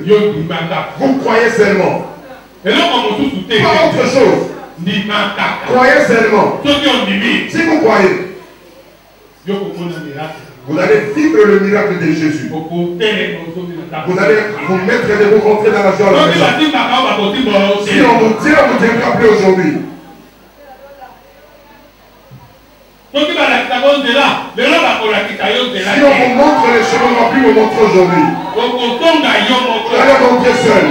Vous croyez seulement. Pas autre chose. Croyez seulement. Si vous croyez, vous allez vivre le miracle de Jésus. Vous allez vous mettre et vous rentrer dans la joie. Si on vous dit, on vous dira plus aujourd'hui. Si on vous montre les chemins, on va plus vous montrer aujourd'hui. Vous allez rentrer seul.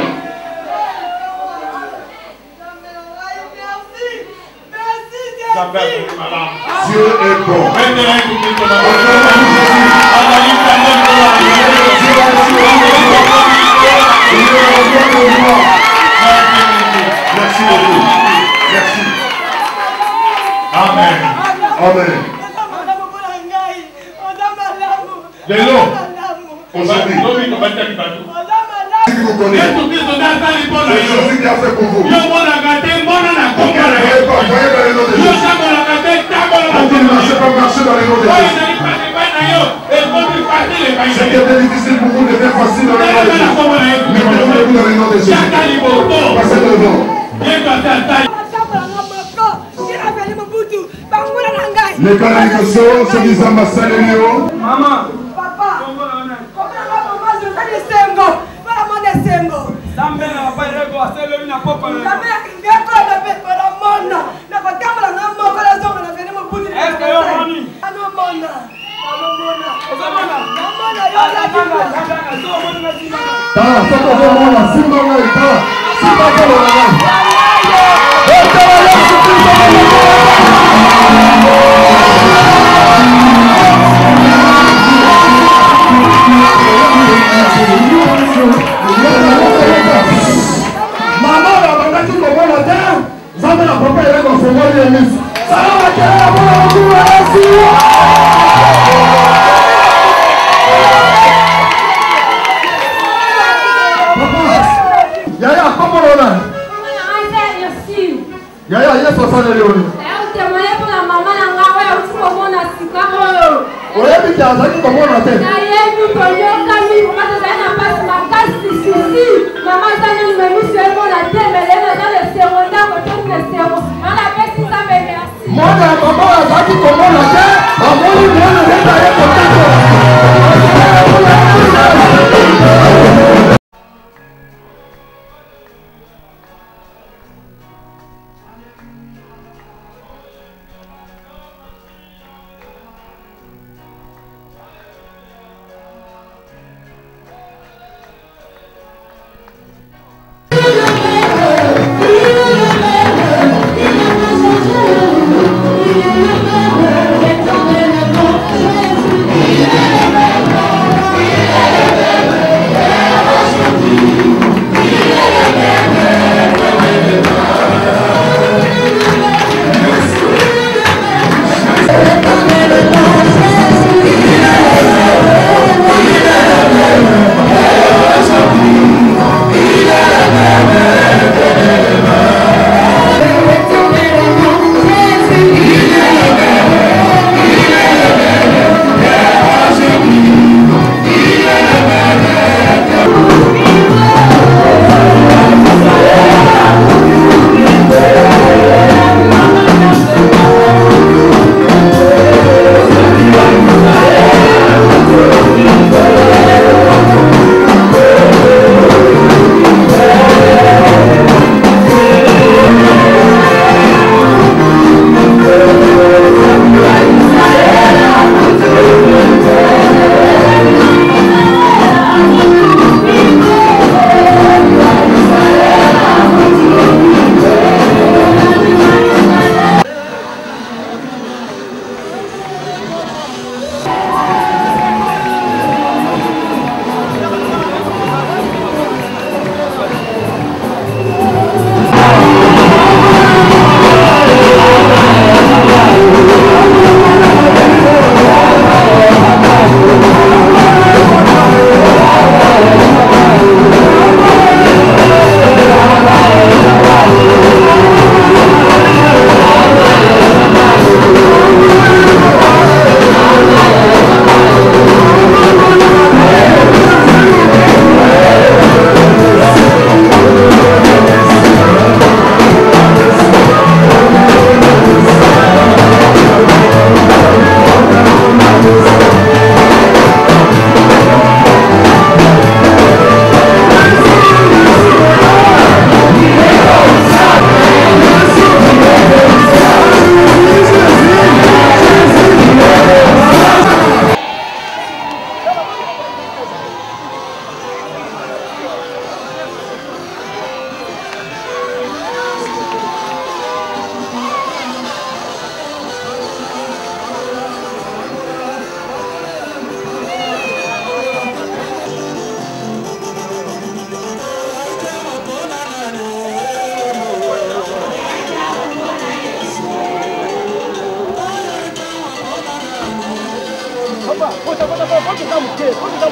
Dieu est bon. Merci beaucoup. Merci. Amen. Amen. Aujourd'hui, si vous connaissez, c'est Jésus qui a fait pour vous. Voyez dans le nom de Jésus. Quand il marche, pas marcher dans le nom de Jésus. Ce qui était difficile pour vous devient facile dans le nom de Jésus. Mettez-vous dans le nom de Jésus. Passez devant. Les canalisations, c'est des ambassades. Maman. Papa. Thank you.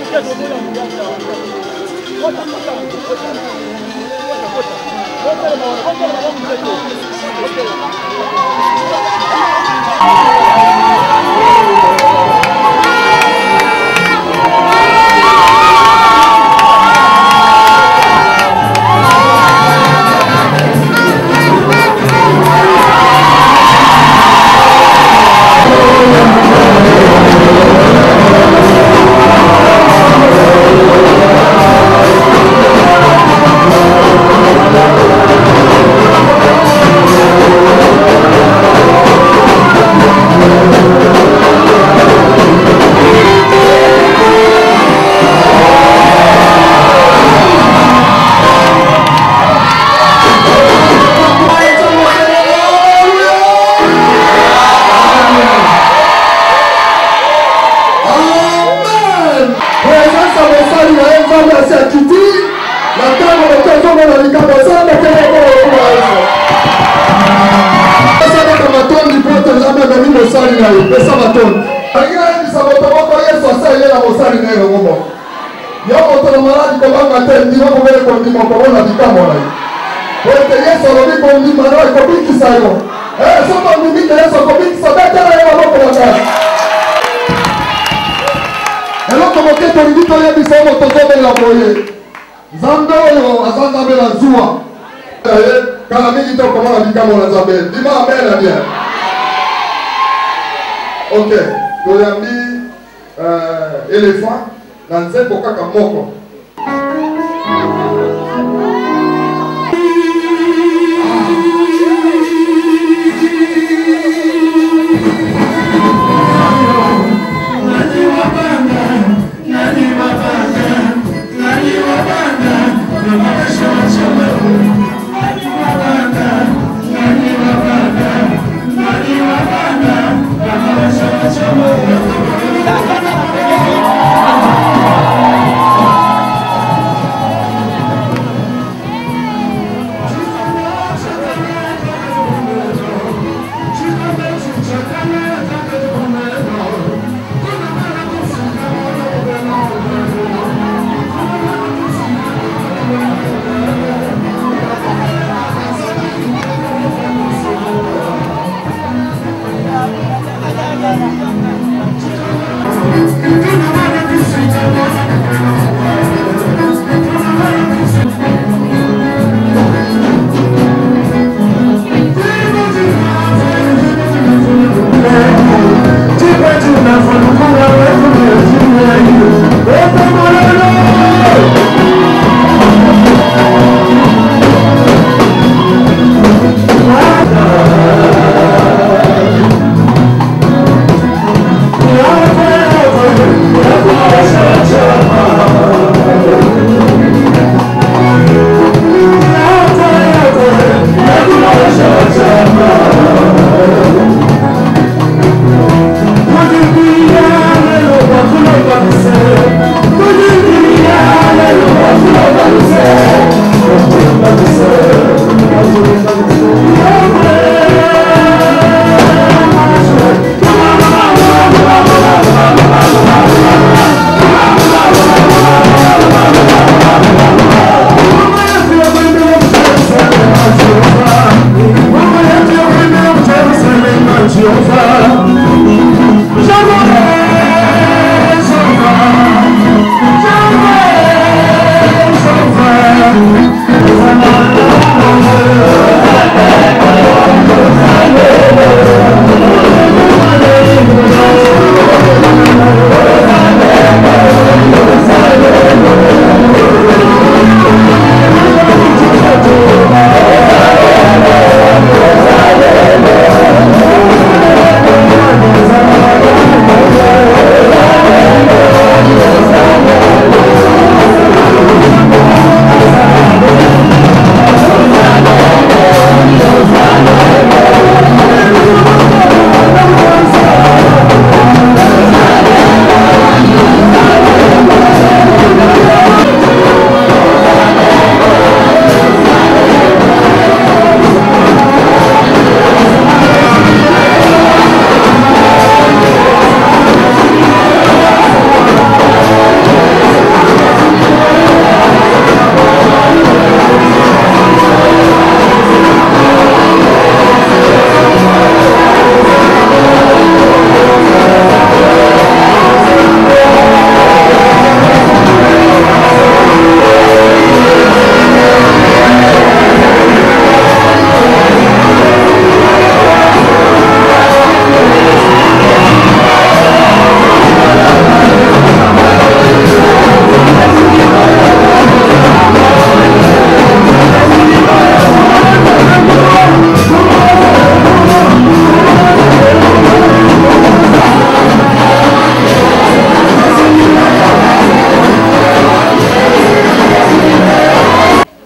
Ok, Goyambi, éléphant, dans un boca kamoko.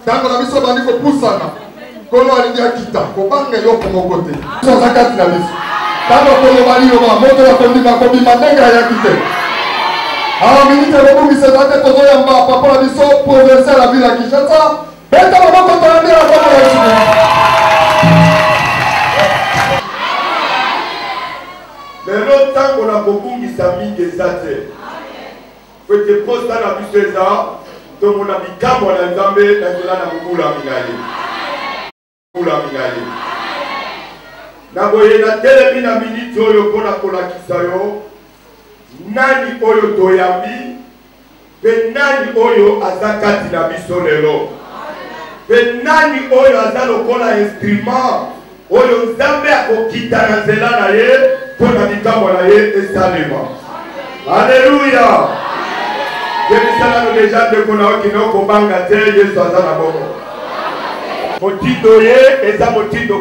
Tango na biso bandi ko pusana. Kolo alingi akita ko banga yo ko mokote. So zakati na biso. Tango kolo bali yo ma moto ya kondima ko bima nenga ya kite. Alors minute ko mi se date ko zo ya mba papa na biso provincial la ville ya Kinshasa. Beta maboko to na ndira ko ya. Lelo tango na kobungisa mingi ezate. Fete posta na biso eza tomona bikambo na Nzambe na nzela na mokula mingali. Mokula mingali. Na boye na telemi na minute oyo mpona kolakisa yo nani oyo toyambi pe nani oyo aza kati na biso lelo. Pe nani oyo aza lokola instrument oyo Nzambe akokita na nzela na ye mpona bikambo na ye esalema. Alléluia. Jemisala no deja ndeko na oki no kobanga te Yesu aza na bongo. Motindo ye eza motindo.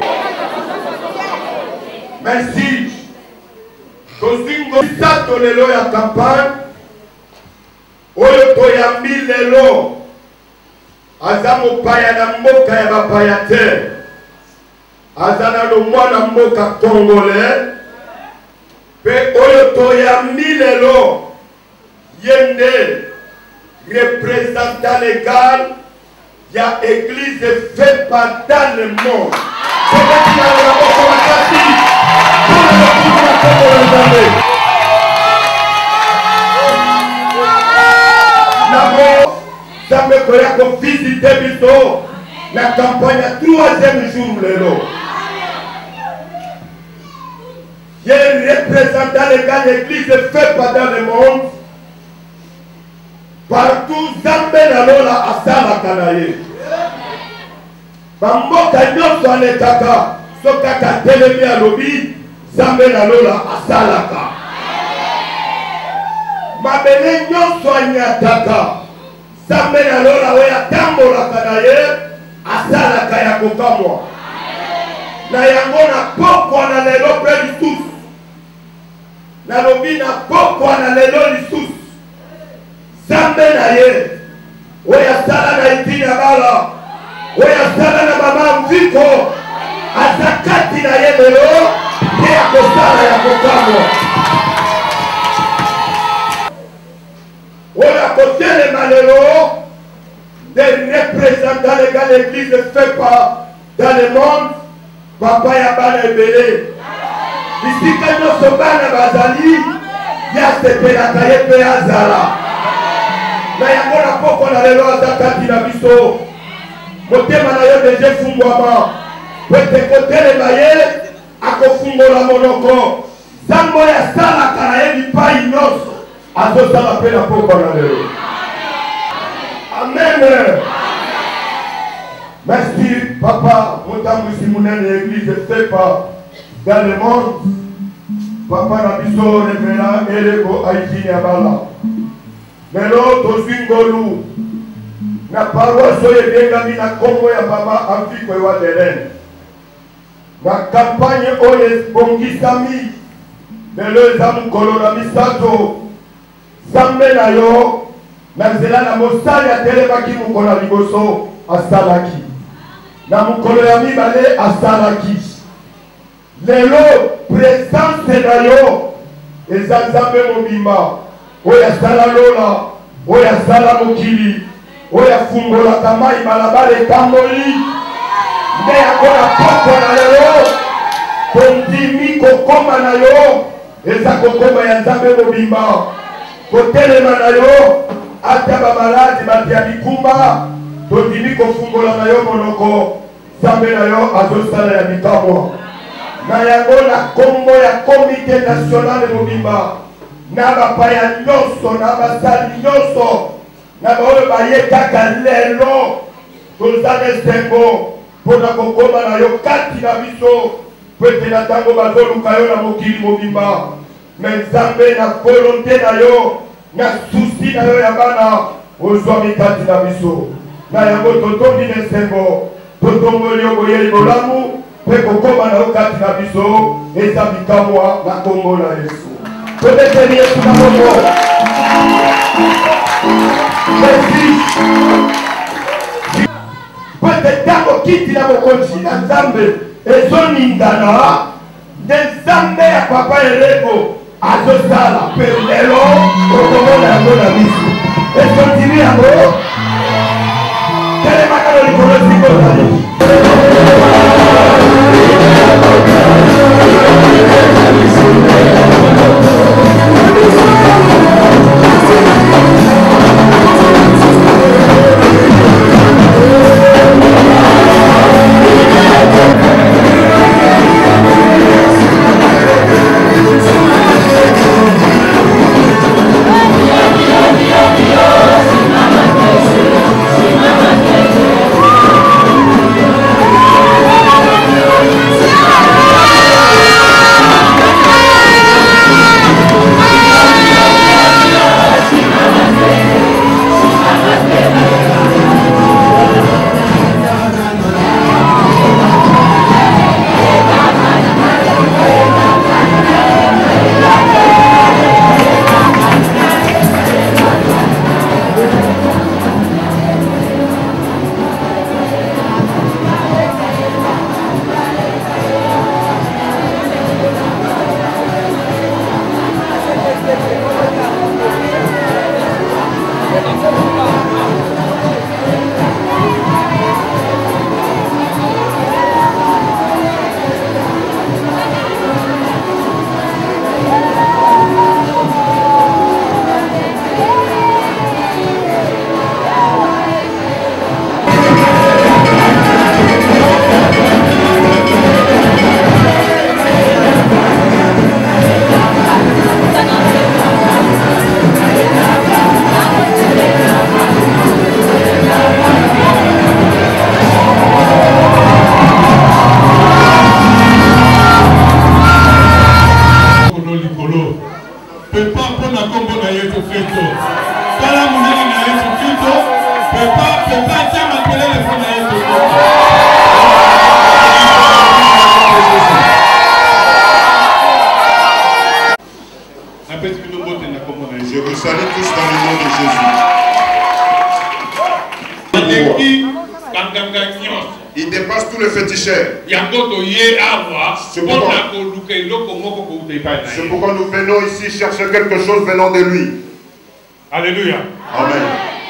Merci. Tozingo sato lelo ya campagne oyo toyambi lelo aza mopaya na mboka ya bapaya te. Aza na mwana mboka congolais pe oyo toyambi lelo yende représentant légal ya église fait pas dans le monde. Namo koya ko visiter biso la campagne 3e jour lelo. Il y a un représentant légal de l'église fait pas dans le monde. Partout, Zambé na lola asala kanaye. Bamboka nyonso alekaka, so kaka telemi alobi, Zambé na lola asalaka. Mabele nyonso anyataka, Zambé na lola oya tambola kanaye, asalaka ya kokamwa. Na yango na pokwa na lelo pre lisusu. Na lobi na pokwa na lelo lisusu. Zambé na ye. Oya sala na itini abala. Oya sala na mama mviko. Azakati na ye lelo. Ye ya kosala ya kokamwa. Oya kotele malelo. Des représentants légal de l'église fait pas dans le monde. Papa ya bana ebele. Bisika nyonso bana bazali ya sepelaka ye mpe azala. Na yango na poko na lelo aza kati na biso. Motema na yo deja efungwama. Po ete kotelema ye akofungola monoko. Nzambe oyo asalaka na ye bipai nyonso azosala mpe na poko na lelo. Amen. Merci, papa, mon temps l'église fait pas dans le monde. Papa Nabiso, révérend, Eleko, Haïti, Abala. Mais l'autre, Zwingolu, na paroisse, Yebengami, na Congo, ya Baba, Afrique, Waderen. Na campagne, Oye, Bongisami, mais le Zamukolo, na Misato, Zambe na yo, na Zela, na Mosali, ya Telebaki, Mukona Liboso, asalaki. Na mukolo ya mibale asalaki. Lelo présence na yo eza Nzambe mobimba oyo asala lola oyo asala mokili oyo afungolaka mai balabala etamboli nde yango na poko na lelo tondimi kokoma na yo eza kokoma ya Nzambe mobimba kotelema na yo ata bamaladi bato ya bikumba tondimi kofungola na yo monoko Nzambe na yo azosala ya bikamwa na yango na kombo ya komite national mobimba na bapaya nyonso na basali nyonso na baoyo baye kaka lelo toza na esengo mpona kokoma na yo kati na biso po ete na ntango bazoluka yo na mokili mobimba me Nzambe na volonté na yo na susi na yo ya bana ozwami kati na biso na yango totondi na esengo totomboli yo boyeli bolamu mpe kokoma na yo kati na biso eza bikamwa na kombo na Yesu tobeteli Yesu na kombo. que tango kiti na bokonzi na Nzambe ezoningana nde Nzambe ya papa Eleko azosala pe lelo okomona yango na biso esotimi yango telemaka na likolo sikosale Je vous salue tous dans le nom de Jésus. Il dépasse tous les féticheurs. C'est pourquoi nous venons ici chercher quelque chose venant de lui. Alléluia. Amen.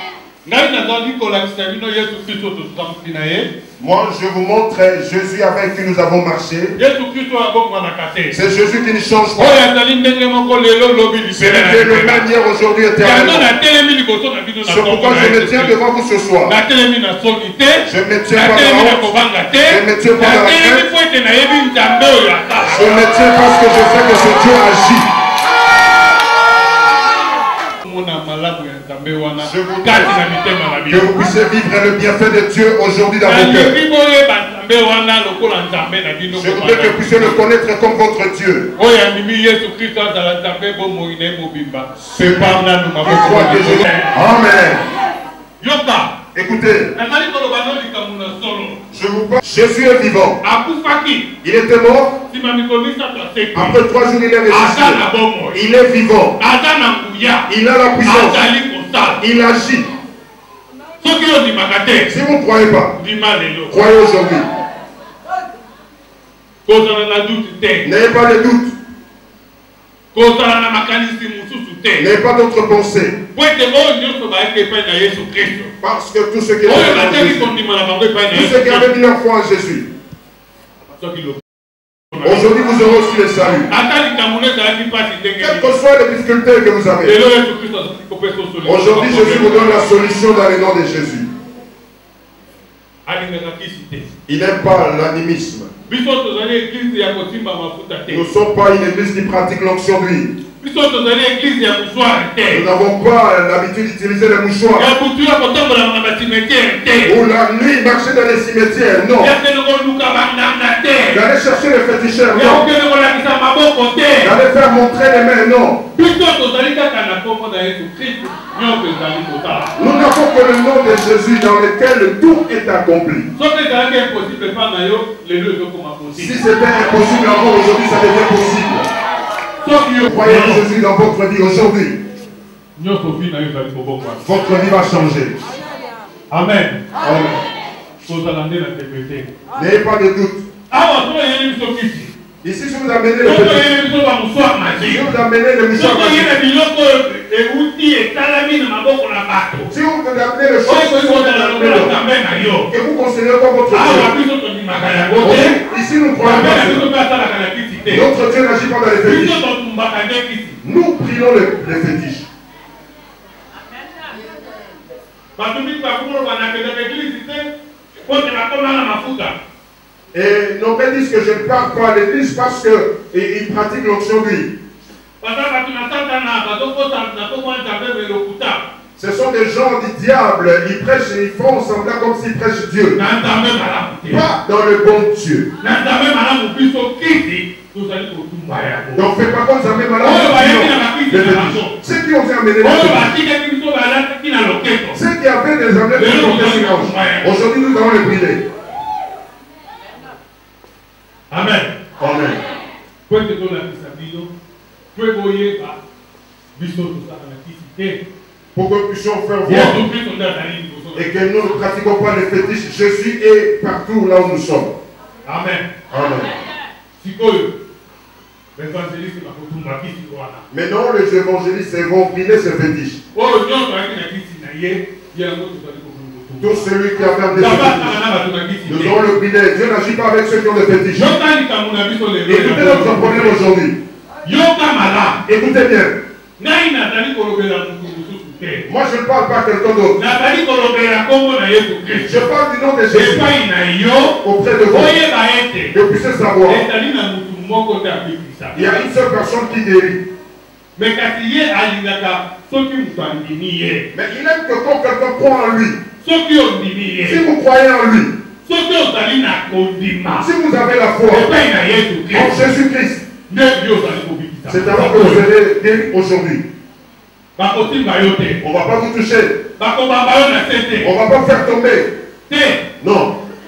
Moi, je vous montre Jésus avec qui nous avons marché. C'est Jésus qui ne change pas. C'est le même hier, aujourd'hui, éternellement. C'est pourquoi je me tiens devant vous ce soir. Je me tiens pas dans la honte. Je me tiens pas dans la crainte. Je me tiens parce que je sais que ce Dieu agit. Je voudrais que vous puissiez vivre le bienfait de Dieu aujourd'hui dans vos cœurs. Je voudrais que vous puissiez le connaître comme votre Dieu. Amen. Écoutez, je vous parle. Jésus est vivant. Il était mort. Après 3 jours, il est ressuscité. Il est vivant. Il a la puissance. Il agit. Si vous ne croyez pas, croyez aujourd'hui. N'ayez pas de doute. N'ayez pas d'autres pensées. Parce que tous ceux qui avaient mis leur foi en Jésus, aujourd'hui vous aurez aussi le salut. Quelles que soient les difficultés que vous avez, aujourd'hui Jésus vous donne la solution dans le nom de Jésus. Il n'aime pas l'animisme. Nous ne sommes pas une église qui pratique l'onction d'huile. Nous n'avons pas l'habitude d'utiliser les mouchoirs. Ou la nuit marcher dans les cimetières, non. D'aller chercher les féticheurs, non. D'aller faire montrer les mains, non. Nous n'avons que le nom de Jésus dans lequel tout est accompli. Si c'était impossible avant, aujourd'hui ça devient possible. Croyez en Jésus dans votre vie aujourd'hui. Votre vie va changer. Amen. Amen. N'ayez pas de doute. Ici, je vous amenez le fétiche. Je vous amenez le mouchoir magique. Si vous vous amenez le chose que vous considérez comme votre Dieu. Ici, nous croyons pas. Notre Dieu n'agit pas dans les fétiches. Nous prions les fétiches. Et nos pères disent que je ne parle pas à l'église parce qu'ils pratiquent l'onction d'huile. Ce sont des gens du diable, ils prêchent et ils font semblant comme s'ils prêchent Dieu. Pas dans le bon Dieu. Donc faites pas comme ça, mais malade. Ceux qui ont amené les ceux qui avaient des amenés aujourd'hui nous allons les brûler. Amen. Amen. Pour que nous puissions faire voir et que nous ne pratiquons pas les fétiches, Jésus est partout là où nous sommes. Amen. Amen. Maintenant, les évangélistes vont brûler ces fétiches. Tout celui qui a fait des fétiches, nous allons le brûler. Dieu n'agit pas avec ceux qui ont des fétiches. Écoutez notre problème aujourd'hui. Écoutez bien. Moi je ne parle pas à quelqu'un d'autre. Je parle du nom de Jésus auprès de vous. Que vous puissiez savoir. Il y a une seule personne qui guérit. Mais il aime que quand quelqu'un croit en lui. Si vous croyez en lui. Si vous avez la foi en Jésus-Christ. C'est alors que vous allez guérir aujourd'hui. On ne va pas vous toucher. On ne va pas vous faire tomber. Non.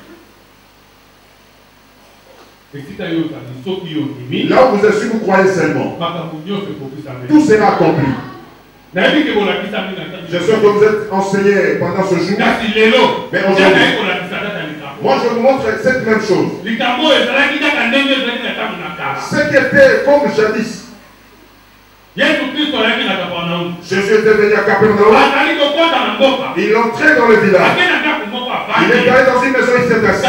Là où vous êtes, si vous croyez seulement, tout sera accompli. Je sais que vous êtes enseigné pendant ce jour. Mais aujourd'hui, moi je vous montre cette même chose. Ce qui était comme jadis. Jésus était venu à Capernaum. Il entrait dans le village. Il est allé dans une maison, il s'est assis.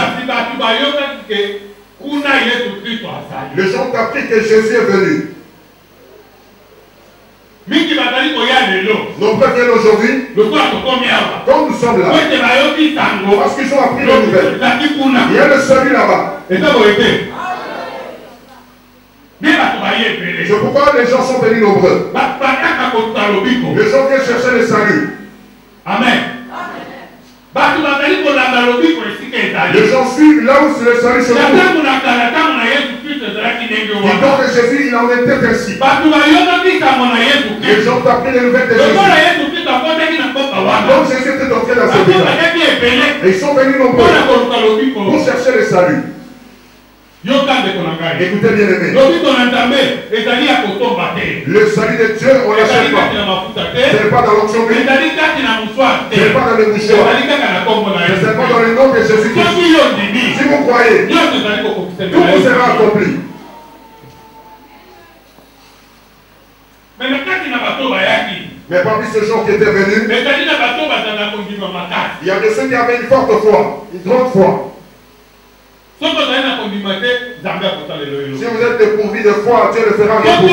Les gens ont appris que Jésus est venu. Nos frères viennent aujourd'hui. Comme nous sommes là. Parce qu'ils ont appris les nouvelles. Il y a le salut là-bas. C'est pourquoi les gens sont venus nombreux. Les gens viennent chercher le salut. Amen. Les gens suivent là où le salut se trouve. Du temps de Jésus, il en était ainsi. Les gens ont appris les nouvelles de Jésus. Donc Jésus était entré dans ce village. Et ils sont venus nombreux pour chercher le salut. Écoutez bien aimé. Le salut de Dieu, on ne l'achète pas. Ce n'est pas dans l'onction d'huile. Ce n'est pas dans les mouchoirs. Ce n'est pas dans le nom de Jésus-Christ. Si vous croyez, tout vous sera accompli. Mais parmi ces gens qui étaient venus, il y a de ceux qui avaient une forte foi, une grande foi. Si vous êtes dépourvu de foi, Dieu le fera répondre.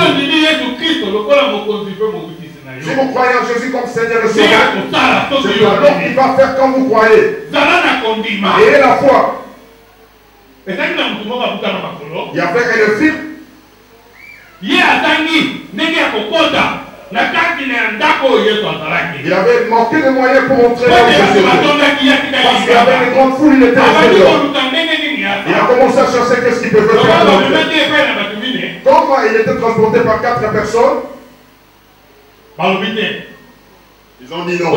Si vous croyez en Jésus comme Seigneur et Sauveur, c'est alors qu'il va faire comme vous croyez. Ayez la foi. Il y avait un film. Il avait manqué de moyens pour entrer dans le Jésus. Parce qu'il y avait une grande foule, il était resté dehors. Il a commencé à chercher qu'est-ce qu'il pouvait faire. Comment il était transporté par 4 personnes, ils ont dit non.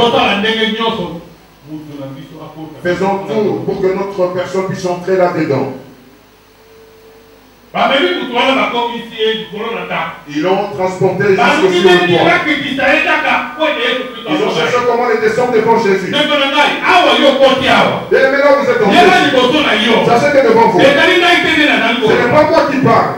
Faisons tout pour que notre personne puisse entrer là-dedans. Ils l'ont transporté jusqu'au sur le toit. Ils ont cherché comment les descendre devant Jésus. Et maintenant vous êtes tombés. Sachez que devant vous, ce n'est pas moi qui parle.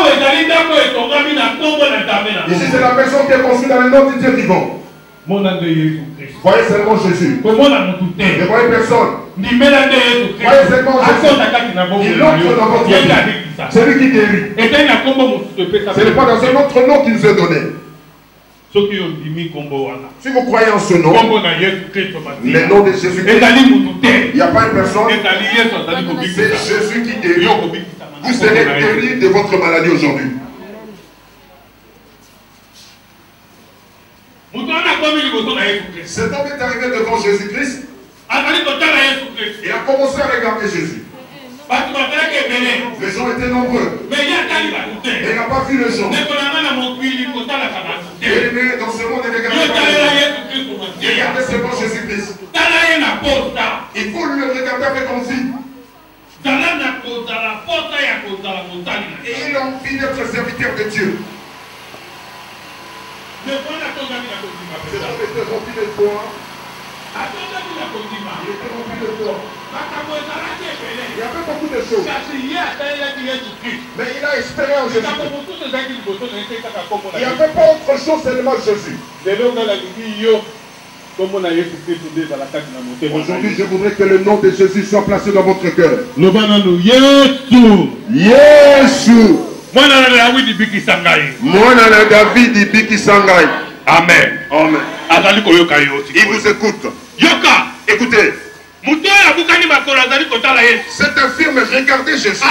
Ici, c'est la personne qui est construite dans le nom du Dieu vivant. Voyez seulement Jésus. Ne voyez personne. Voyez seulement Jésus. Il entre dans votre vie. C'est lui qui guérit. Ce n'est pas dans un autre nom qu'il nous est donné. Si vous croyez en ce nom, le nom de Jésus-Christ, il n'y a pas une personne. C'est Jésus qui guérit. Vous serez guéri de votre maladie aujourd'hui. Cet homme est arrivé devant Jésus-Christ. Il a commencé à regarder Jésus. Les gens étaient nombreux. Mais il n'a pas vu les gens. Et dans ce monde, il regardait seulement Jésus-Christ. Il faut le regarder avec envie. Et il a envie d'être serviteur de Dieu. Cet homme était rempli de foi. Il était rempli de foi. Il y avait beaucoup de choses. Mais il a espéré en Jésus. Il n'y avait pas autre chose, seulement Jésus. Aujourd'hui, je voudrais que le nom de Jésus soit placé dans votre cœur. Yesu. Mwana na David ibiki sangai. Amen. Amen. Il vous écoute. Yoka, écoutez. Cet infirme regardait Jésus.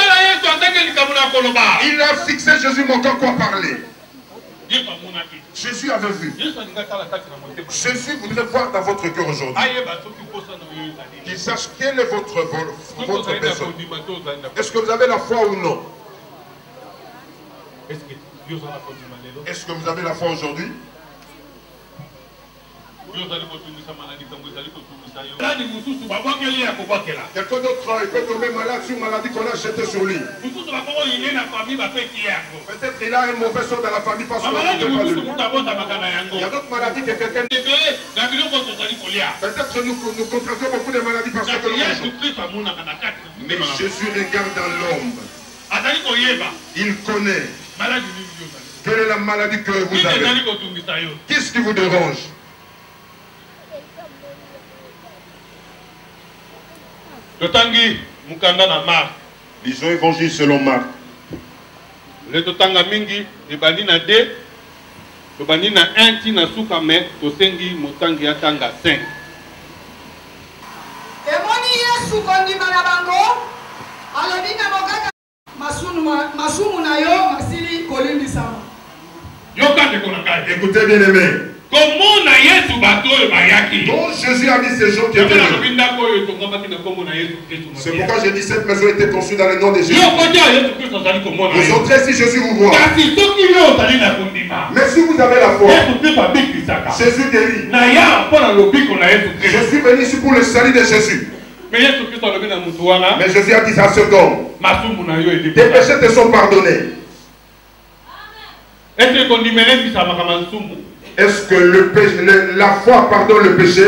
Il a fixé Jésus, mais encore quoi parler. Jésus avait vu. Jésus voudrait voir dans votre cœur aujourd'hui. Qu'il sache quel est votre personne. Est-ce que vous avez la foi ou non? Est-ce que vous avez la foi aujourd'hui? Quelqu'un d'autre, il peut tomber malade sur une maladie qu'on a jetée sur lui. Peut-être qu'il a un mauvais sort dans la famille parce qu'on ne peut pas de lui. Il y a d'autres maladies que quelqu'un... Peut-être nous contractons beaucoup de maladies parce que nous mangeons. Mais Jésus regarde dans l'homme. Il connaît. Quelle est la maladie que vous avez? Qu'est-ce qui vous dérange? Lisons l'évangile selon Marc. Le totanga mingi ebani na 2 tobani na 1 tina suka me tosengi motangi atanga 5. Emoni Yesu kondima na bango alobi na mokaka masumu na yo masili kolimbisama. Écoutez bien aimé. Comment na Yesu bato bayaki? Donc Jésus a mis ces gens qui étaient là. C'est pourquoi j'ai dit cette maison était construite dans le nom de Jésus. Vous entrez si Jésus vous voit. Mais si vous avez la foi, Jésus guérit. Je suis venu ici pour le salut de Jésus. Mais Jésus a dit à cet homme, tes péchés te sont pardonnés. Est-ce que la foi pardonne le péché?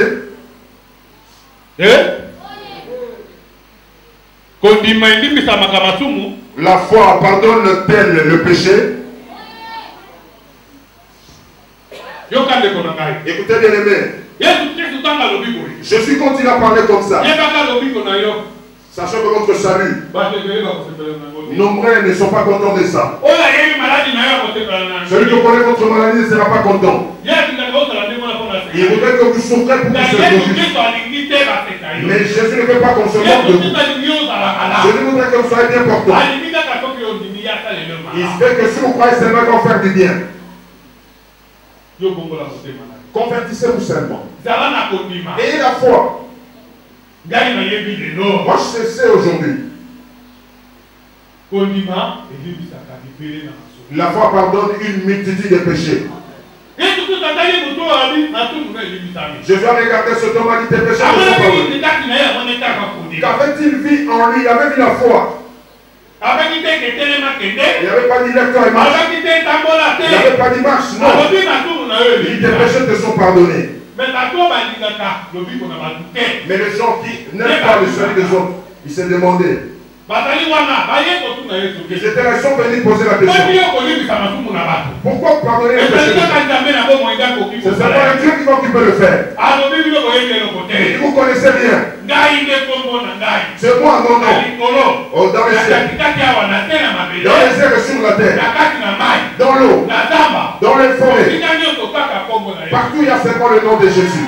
La foi pardonne-t-elle le péché? Écoutez bien aimé. Jésus continue à parler comme ça. Sachant que votre salut, nombreux ne sont pas contents de ça. Celui qui connaît votre maladie ne sera pas content. Il voudrait que vous souffrez pour qu'il se glorifie. Mais Jésus ne veut pas qu'on se moque de vous. Jésus voudrait que vous soyez bien portant. Il fait que si vous croyez seulement qu'on va faire du bien, convertissez-vous seulement. Ayez la foi. Moi je sais aujourd'hui. La foi pardonne une multitude de péchés. Je vais regarder ce homme a dit tes péchés ne sont pardonnés. Qu'avait-il vu en lui? Il avait vu la foi. Il n'y avait pas dit lecteur et marche. Il n'y avait pas dit marche. Non. Il dit tes péchés te sont pardonnés. Mais les gens qui n'aiment pas le salut des autres, Il s'est demandé. Ils étaient restés venus poser la question. Pourquoi pardonner les péchés? C'est seulement Dieu qui va peut le faire. Et vous connaissez bien. C'est moi mon nom. Oh, dans les cieux. Dans les airs et sur la terre. Dans l'eau. Dans les forêts. Partout il y a seulement le nom de Jésus.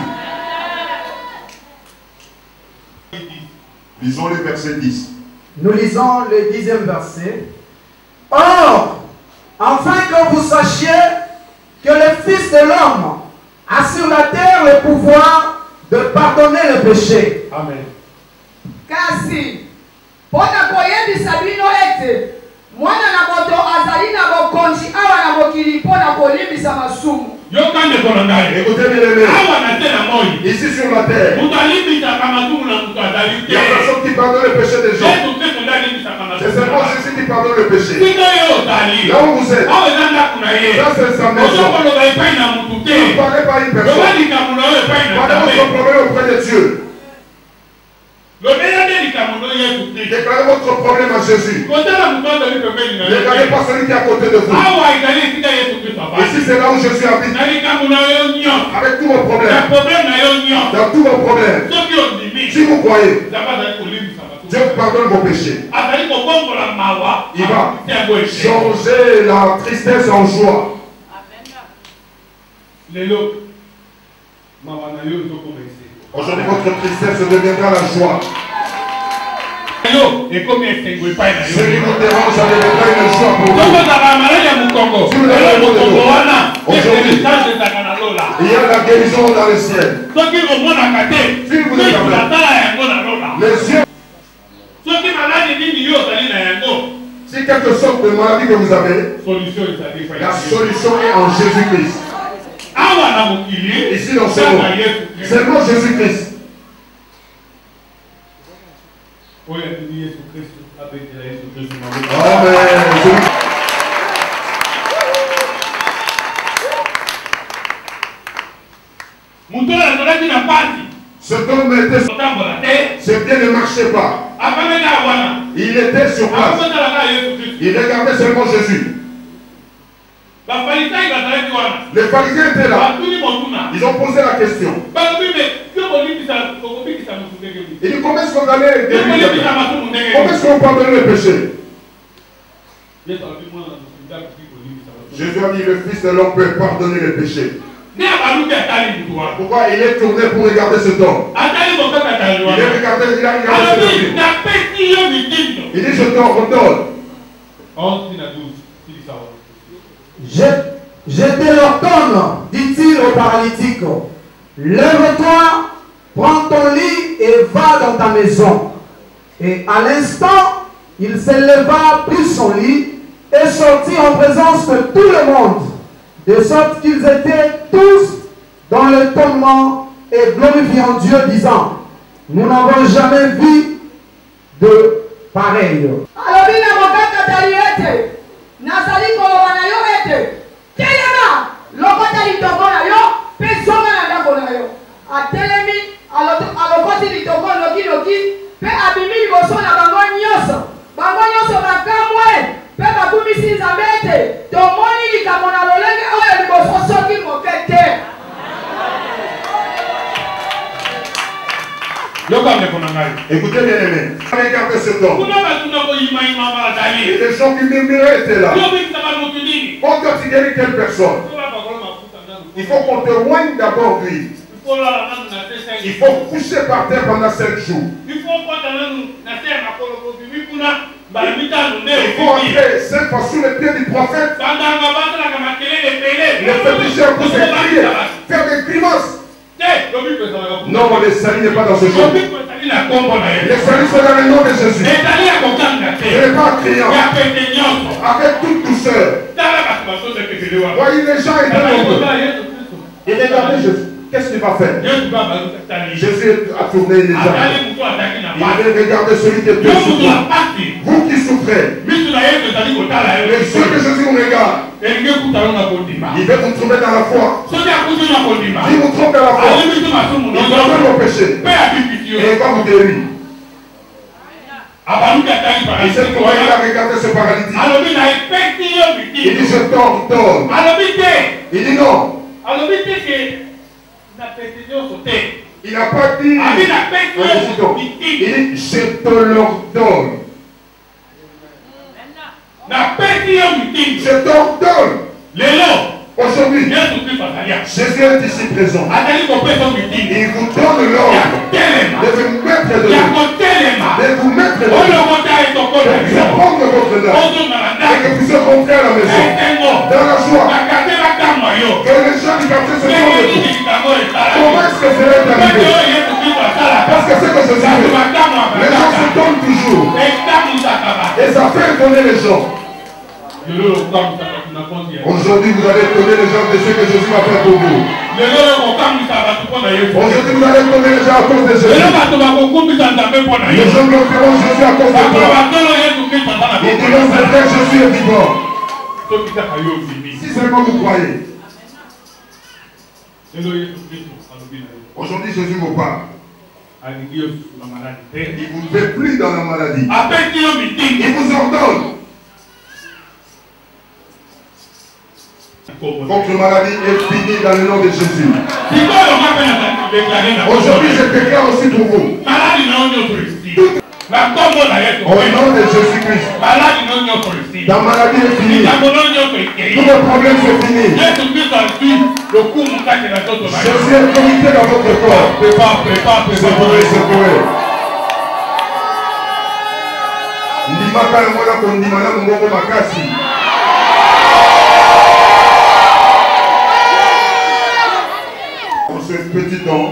Lisons le verset 10. Nous lisons le 10e verset. Or, afin que vous sachiez que le Fils de l'homme a sur la terre le pouvoir de pardonner le péché. Amen. Kasi, pona koyebisa bino ete mwana na moto azali na bokonzi awa na mokili pona kolimbisa masumu. Écoutez bien les ici sur la terre, il y a personne qui pardonne le péché des gens. C'est seulement Jésus qui pardonne le péché. Là où vous êtes, là c'est sa maison. Ne parlez pas à une personne. Parlez votre problème auprès de Dieu. Déclarez votre problème à Jésus. Ne regardez pas celui qui est à côté de vous. Ici c'est là où Jésus habite. Avec tous vos problèmes. Dans tous vos problèmes. Si vous croyez, Dieu pardonne vos péchés. Il va changer la tristesse en joie. Aujourd'hui, votre tristesse deviendra la joie. Et comme il est Ce qui vous dérange, ça deviendra une joie pour vous. Si vous avez le mot de Dieu, aujourd'hui, il y a la guérison dans le ciel. Si vous êtes les yeux, si quelque sorte de maladie que vous avez, la solution est en Jésus-Christ. Ici dans ce monde, seulement Jésus-Christ. Amen. Cet homme était sur ses pieds ne marchaient pas. Il était sur place. Il regardait seulement Jésus. Les pharisiens étaient là. Ils ont posé la question. Il dit comment est-ce qu'on allait guérir? Comment est-ce qu'on pardonne le péché? Jésus a dit le Fils de l'homme peut pardonner le péché. Pourquoi il est tourné pour regarder cet homme? Il est regardé, il a regardé cet homme. Il dit je t'ordonne. Je te l'ordonne, dit-il au paralytique. Lève-toi, prends ton lit et va dans ta maison. Et à l'instant, il se leva, prit son lit et sortit en présence de tout le monde, de sorte qu'ils étaient tous dans l'étonnement et glorifiant Dieu, disant, nous n'avons jamais vu de pareil. Nazali koloba na yo ete telema lokota litoko na yo pe zonga na ndako na yo atelemi alokoti litoko loki pe abimi liboso na bango nyonso bakamwe pe bakumisi nzambe ete tomoni likambo na lolenge oyo liboso soki moke te. Écoutez bien aimé, regardez cet homme. Et les gens qui murmuraient étaient là. Quand tu guéris quelle personne, il faut qu'on te oigne d'abord lui. Il faut coucher par terre pendant 7 jours. Il faut entrer 5 fois sous les pieds du prophète. Les féticheurs pour se crier, faire des grimaces. Non, le salut n'est pas dans ce jour. Le salut c'est dans le nom de Jésus. Je n'ai pas criant. Avec toute douceur. Voyez les gens étaient nombreux. Et regardez Jésus. Qu'est-ce qu'il va faire? Jésus a tourné les gens. Il va regarder celui qui est plus souffrant. Vous qui souffrez. Les yeux de Jésus vous regardent. Il veut vous trouver dans la foi. Il vous trouve dans la foi. Il va faire vos péchés. Et il va vous guérir. Il s'est tourné, il a regardé ce paralytique. Il dit je t'ordonne. Il dit non. Il n'a pas dit. Il dit je te l'ordonne. Je t'ordonne. Aujourd'hui, Jésus est ici présent. Il vous donne l'ordre de vous mettre de l'eau. De vous mettre de l'eau. De prendre votre dame. Et que vous rentrez à la maison. Dans la joie. Que les gens du quartier se sentent de vous. Comment est-ce que cela est arrivé? Parce que c'est que Jésus fait. Les gens se donnent toujours. Et ça fait étonner les gens. Aujourd'hui, vous allez étonner les gens de ce que Jésus va faire pour vous. Aujourd'hui, vous allez étonner les gens à cause de Jésus. Les gens glorifieront Jésus à cause de toi. Ils diront c'est vrai, Jésus est vivant. Si seulement vous croyez. Aujourd'hui, Jésus vous parle. Il ne vous fait plus dans la maladie. Il vous ordonne. Votre maladie est finie dans le nom de Jésus. Aujourd'hui, je déclare aussi pour vous. Au nom de Jésus-Christ. Ta maladie est finie. Tous les problèmes sont finis. Jésus est connecté dans votre corps. Secouez, secouez. Ndimaka mwana kondimana mungongo makasi. Ce petit temps,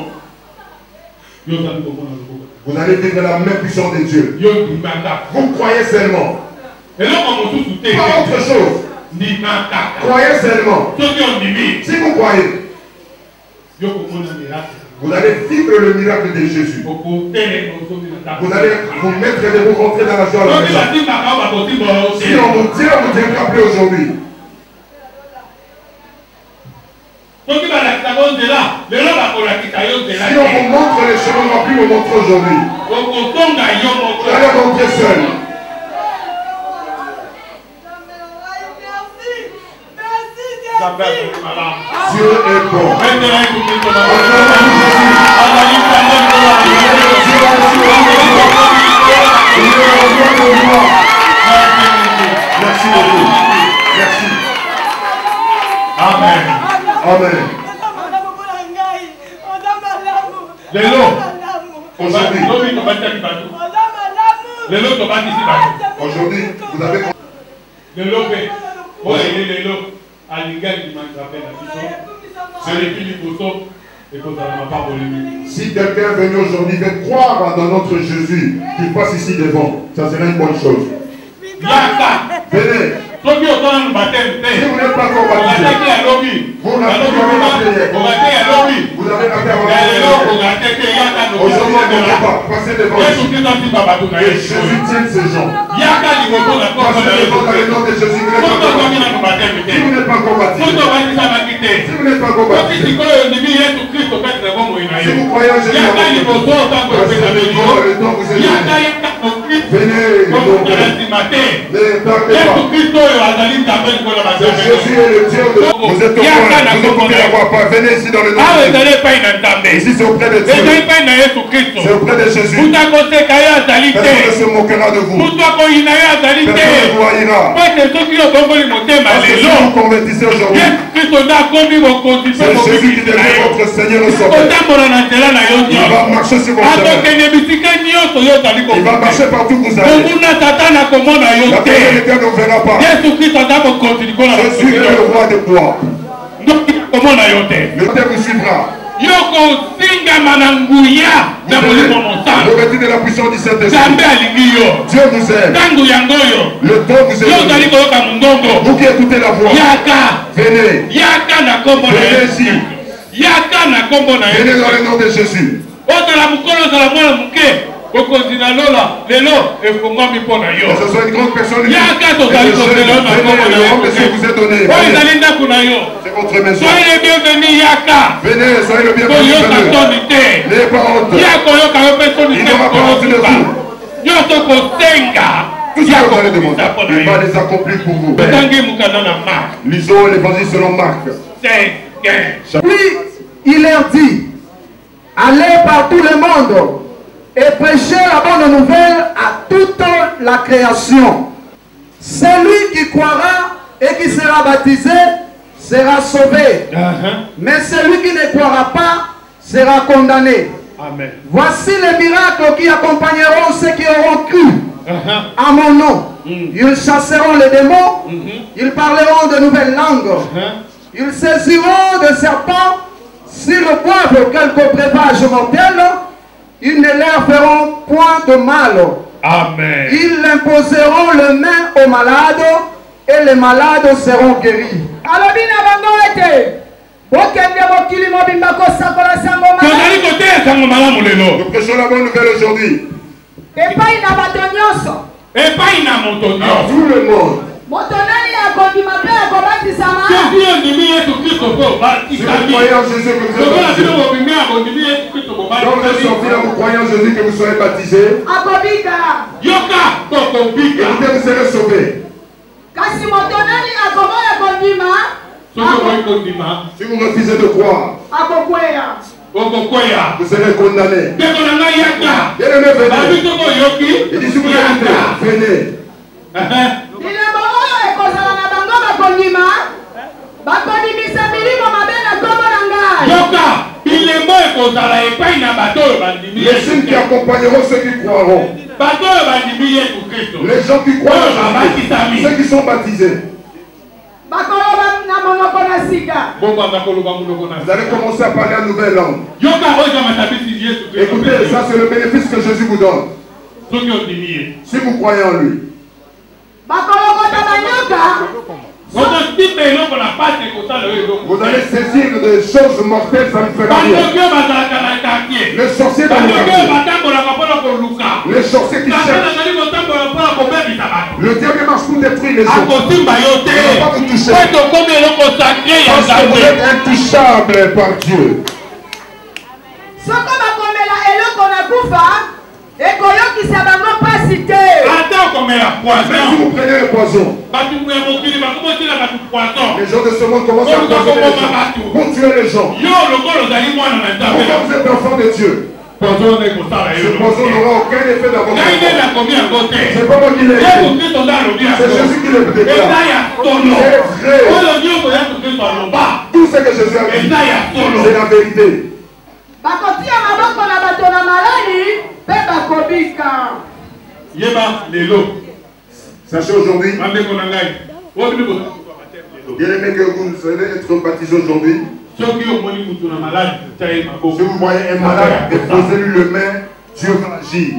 vous allez vivre la même puissance de Dieu. Vous croyez seulement. Pas autre chose. Croyez seulement. Si vous croyez, vous allez vivre le miracle de Jésus. Vous allez vous mettre et vous rentrer dans la joie. Si on vous dit, on vous décapler aujourd'hui. Si on vous montre les chemins, on va plus vous montrer aujourd'hui. Vous allez rentrer seul. Dieu est bon. Merci beaucoup. Merci. Amen. Amen. Aujourd'hui, vous avez si quelqu'un est venu aujourd'hui veut croire dans notre Jésus, qu'il passe ici devant, ça serait une bonne chose. Venez. Si vous n'êtes pas encore baptisé, vous n'avez pas prié. Vous avez la terre. Aujourd'hui, ne pas. Passez devant Jésus. Et Jésus tient ces gens. Passez devant dans le nom de Jésus. Si vous n'êtes pas encore baptisé. Si vous n'êtes pas encore baptisé. Si vous croyez en Jésus, le temps vous est venu. Venez. Jésus est le Dieu de vous êtes au point, vous ne pouvez l'avoir pas. Venez ici dans le nom de Jésus. Ici c'est auprès de Dieu. C'est auprès de Jésus. Personne ne se moquera de vous. Personne ne vous haïra. Parce que si vous convertissez aujourd'hui, c'est Jésus qui devient votre Seigneur et Sauveur. Il va marcher sur vos chemins. Il va marcher partout où vous allez. La personne ne verra pas. Jésus est le roi des rois. Le Père vous suivra. Revêtu de la puissance du Saint-Esprit. Dieu vous aime. Le temps vous aime. Vous qui écoutez la voix, venez. Venez ici. Venez dans le nom de Jésus. Ce soit une grande personne ici. Vous êtes donné. C'est votre maison. Venez, soyez le bienvenu. N'ayez pas honte. Il n'aura pas honte de vous. vous allez demander. Il va les accomplir pour vous. Lisons l'évangile selon Marc. Puis il leur dit, allez par tout le monde et prêchez la bonne nouvelle à toute la création. Celui qui croira et qui sera baptisé sera sauvé. Mais celui qui ne croira pas sera condamné. Amen. Voici les miracles qui accompagneront ceux qui auront cru à mon nom. Ils chasseront les démons, ils parleront de nouvelles langues, ils saisiront des serpents, s'ils boivent quelques breuvages mortels, ils ne leur feront point de mal. Amen. Ils imposeront les mains aux malades et les malades seront guéris. Nous prêchons la bonne nouvelle aujourd'hui. À tout le monde. Si vous croyez en Jésus que vous êtes baptisé, quand vous êtes sorti là, vous croyez en Jésus que vous serez baptisé, écoutez, vous serez sauvés. Si vous refusez de croire, vous serez condamné. Bien-aimé, venez. Il dit si vous écoutez, venez. Les signes qui accompagneront ceux qui croiront. Les gens qui croient, ceux qui sont baptisés. Vous allez commencer à parler en nouvelle langue. Écoutez, ça c'est le bénéfice que Jésus vous donne. Si vous croyez en lui. Vous allez saisir des choses mortelles, ça ne fera rien. Les sorciers dans le quartier. Les sorciers qui cherchent. Le diable marche pour détruire les gens. Il ne va pas vous toucher. Parce que vous êtes intouchables par Dieu. Et qui s'est pas cité. Même si vous prenez le poison, les gens de ce monde commencent à poisonner les gens pour tuer les gens. Pourquoi vous êtes enfant de Dieu? Ce poison n'aura aucun effet dans votre corps. C'est pas moi qui l'ai dit. C'est Jésus qui le déclare. C'est vrai. Tout ce que Jésus a dit, c'est la vérité. Sachez aujourd'hui, bien aimé que vous allez être baptisé aujourd'hui. Si vous voyez un malade, déposez-lui le main, Dieu va agir.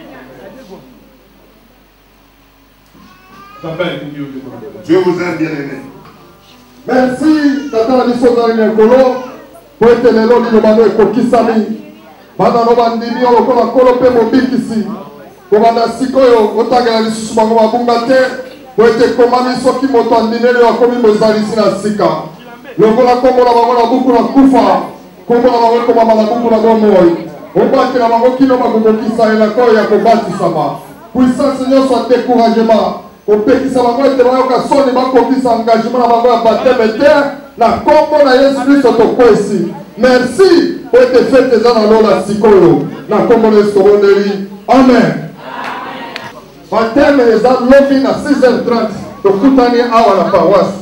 Dieu vous aime, bien aimé. Merci, Tata Lisodani Nekolo, pour être le long du Mano et Kokisami. Madame Bandini, on va encore le Mobikisi. Pour Madame Sikoyo, autant que la lisusu Mangoma Bungate, pour être commandé sur qui m'ont endiné, il a commis Mozalisi na Sika. Le Gola Kombo la Maman beaucoup la Koufa, Kombo la Maman comme Maman beaucoup la Gomoy. On bat que la Maman qui n'a pas Kisa et la Koya Kobati Sama. Puissance Seigneur soit découragement. Au pays qui s'en va être là, au son, il va conquérir son engagement à ma baptême et terre. La Kombo na Yesu Christ au ici. Merci pour être fait déjà dans l'eau la Sikolo. La Kombo na Yesu. Amen. Baptême les Lovi à 6h30. Donc tout année à la paroisse.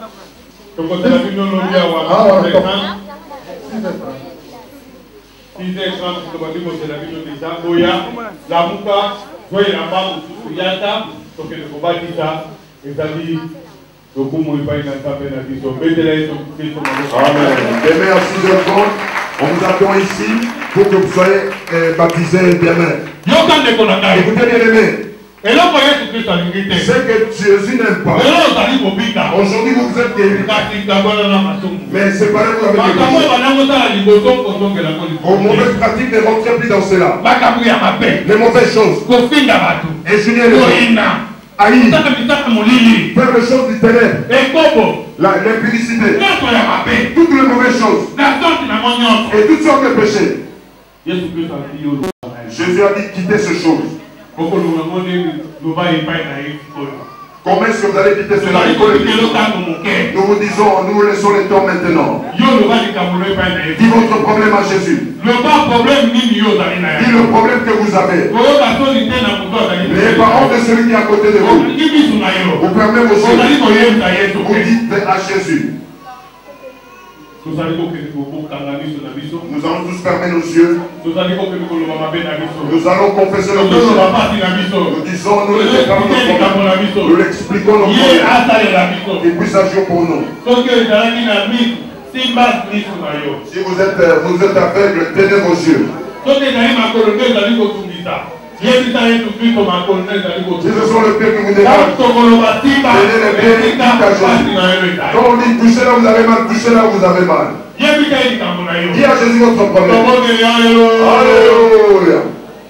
Demain à 6h30, on vous attend ici pour que vous soyez baptisés demain. Écoutez bien aimé. Ce que Jésus n'aime pas. Aujourd'hui vous êtes guéris. Mais séparez-vous avec les vos mauvaises pratiques ne rentrez plus dans cela. Les mauvaises choses. Injurier les gens. Haïr. Faire les choses du ténèbre. L'impudicité. Toutes les mauvaises choses. Et toutes sortes de péchés. Jésus a dit quittez ces choses. Comment est-ce que vous allez quitter cela? Nous vous disons, nous vous laissons le temps maintenant. Dis votre problème à Jésus. Dis le problème que vous avez. Les parents de celui qui est à côté de vous. Vous fermez vos yeux. Vous dites à Jésus. Nous allons tous fermer nos yeux. Nous allons confesser nos péchés. Nous disons, nous les déclarons nos problèmes. Nous l'expliquons nos problèmes. Qu'il puisse agir pour nous. Si vous êtes aveugle, tenez vos yeux. Si ce sont le pied que vous démarrez, tenez les pieds et dites à Jésus. Quand on dit touchez là vous avez mal, touchez là vous avez mal. Dis à Jésus votre problème. Alléluia.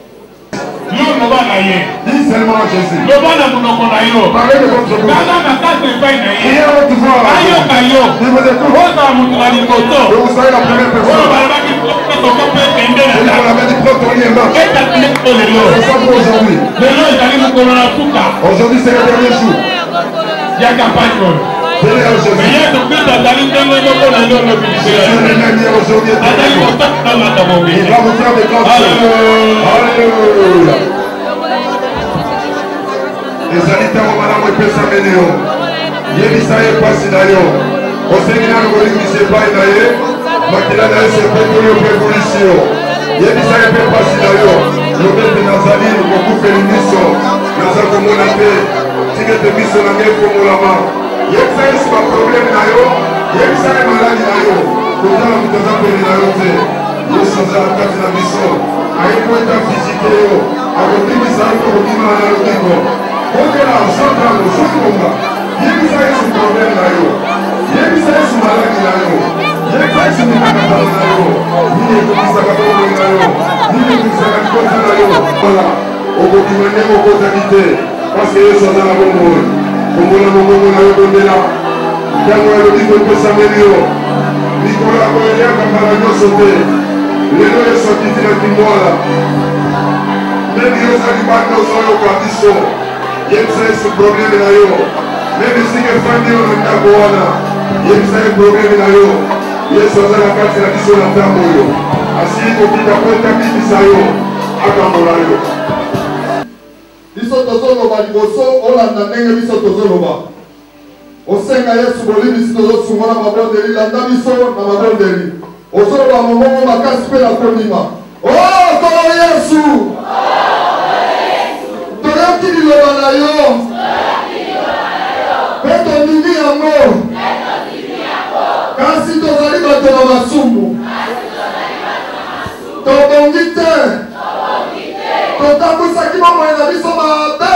Dis seulement à Jésus. Parlez de votre problème. Priez à votre voix. Je vous écoute. Que vous soyez la première personne. Et vous l'avez dit, prends ton lit et marche. C'est ça pour aujourd'hui. Aujourd'hui c'est le dernier jour. Venez à Jésus. Jésus lui-même hier aujourd'hui. Il va vous faire des grandes choses. Alléluia. ezali ntango malamu epesa mene yo yebisa ye pasi na yo osengi nano kolingisa epai na ye makila na ye sepetoli yo mpe ebulisi yo yebisa ye mpe pasi na yo lobi ete nazali kokufeli miso naza komona te tika ete miso na ngai ekomolama yebisa ye sima probleme na yo yebisa ye maladi na yo kotala moto aza pene na yo te yesu aza na kati na biso ayebi ete afizike yo akobimisa yo mpe kobimana na lobiko okela osantango sokonga yebisa yesu probleme na yo yebisa yesu maladi na yo yebisa yesu mikakatalo na yo nini ekokisaka bomoi na yo nini ekokisaka likota na yo ola okobima ndenge okozaki te parce yesu aza na bomoi komona mongongo na yo bondela ntango elobi kopesameli yo likolo ya koyeliaka mbala nyonso te lelo yesu akitinaki mwala ndenge yo ozali banda ozoyoka biso yebisa yesu probleme na yo meme esika efandi yo na ndako wana yebisa ye probleme na yo yesu aza na kati na biso na ntango oyo asili kokita po etabimisa yo akambola yo biso tozoloba liboso olanda ndenge biso tozoloba osenga yesu bolibisi tozosungola mabondeli landa biso na mabondeli ozoloba momongo makasi mpe na kondima kolo yesu toyoki liloba na yo mpe tondimi yango kasi tozali bato na masumu tobongi te totambwisaki bomoi na biso mabe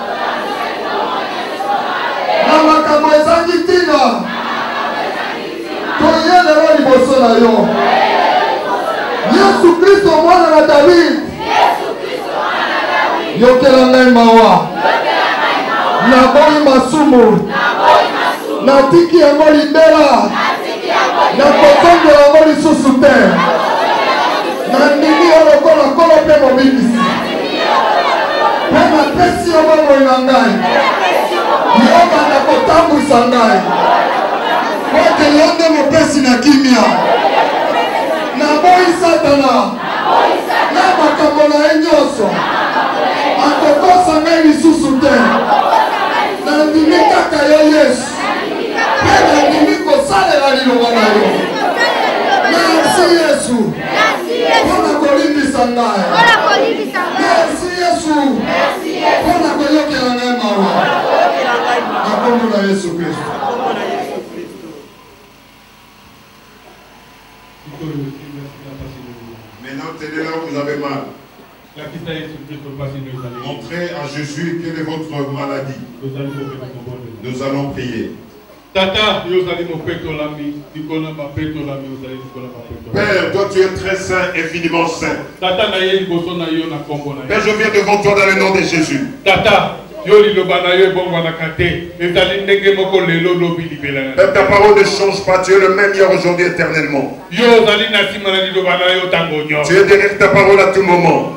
na makambo ezangi ntina toye lelo liboso na yo yesu kristo mwana na david yokela ngai mawa naboyi masumu natiki yango libela nakotongola yango lisusu te nandimi yo lokola nkolo mpe mobikisi mpe napesi yo bomoi na ngai yobanda kotambwisa ngai kote yo nde mopesi na kimia naboyi satana na makambo na ye nyonso akokosa ngai lisusu te nandimi kaka yo yesu mpe nandimi kosalela liloba na yo merci yesu mpona kolimbisa ngai merci yesu mpona koyokela ngai mawa na kombo na yesu kristo. Maintenant, tenez là où vous avez mal. Montrez à Jésus quelle est votre maladie. Nous allons prier. Tata, Père, toi tu es très saint, infiniment saint. Père, je viens devant toi dans le nom de Jésus. Même ta parole ne change pas. Tu es le même hier, aujourd'hui, éternellement. Tu es derrière ta parole à tout moment.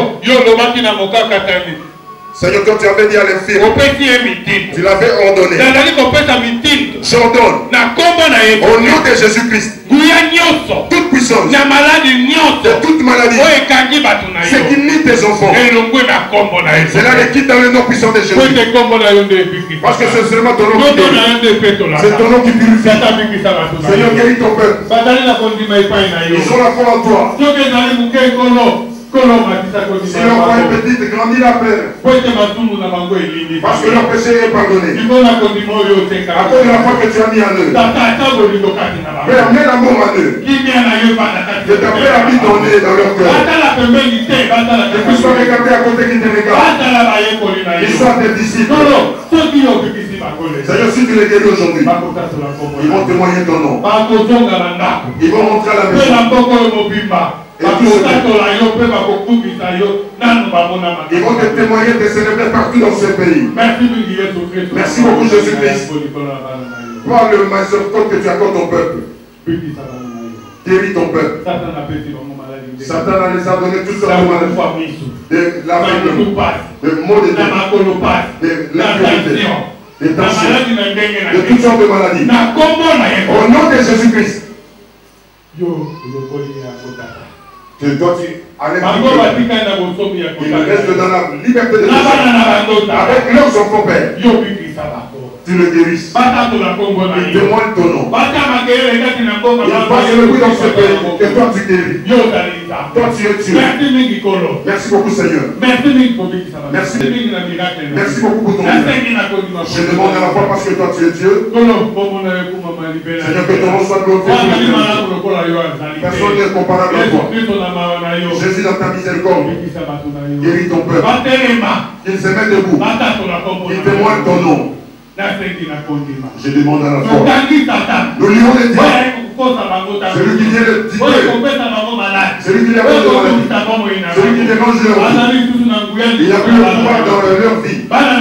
Seigneur, quand tu avais dit à l'infirme, tu l'avais ordonné. J'ordonne au nom de Jésus-Christ toute puissance de toute maladie, ce qui nie tes enfants, cela les quitte dans le nom puissant de Jésus. Parce que c'est seulement ton nom qui guérit. C'est ton nom qui purifie. Seigneur, guéris ton peuple. Ils sont la foi en toi. Si l'enfant est petite, grandis la peine. Parce que leur péché est pardonné. À cause de la foi que tu as mis en eux. Père, mets l'amour en eux. Que ta paix habite dans leur cœur. Qu'ils puissent pas regarder à côté qui te regardent. Ils sont tes disciples. Seigneur, si tu les guéris aujourd'hui, ils vont témoigner ton nom. Ils vont rentrer à la maison. Ils vont te témoigner, te célébrer partout dans ce pays. Merci beaucoup Jésus-Christ. Par le miséricorde que tu accordes ton peuple. Guéris ton peuple. Satan les a donné toutes sortes de maladies. De l'aveuglement, de maux de tête, de l'infirmité, des tensions, de toutes sortes de maladies. Au nom de Jésus-Christ. Que toi tu enlèves il reste dans la liberté de Dieu. Avec leurs enfants, Père. Tu le guérisses. Il témoigne ton nom. Il passe le bruit dans ce pays. Et toi tu guéris. Toi tu es Dieu. Merci beaucoup Seigneur. Merci beaucoup pour ton bien. Je demande à la fois parce que toi tu es Dieu. Seigneur, que ton nom soit glorifié. Personne n'est comparable à toi. Jésus dans ta miséricorde. Guéris ton peuple. Qu'il se mette debout. Qu'il témoigne ton nom. Je demande à la foi. Le lion des dieux. Celui qui vient de dire. Celui qui les rend de maladie. Celui qui dérange leur vie. Il n'y a plus le pouvoir dans leur vie.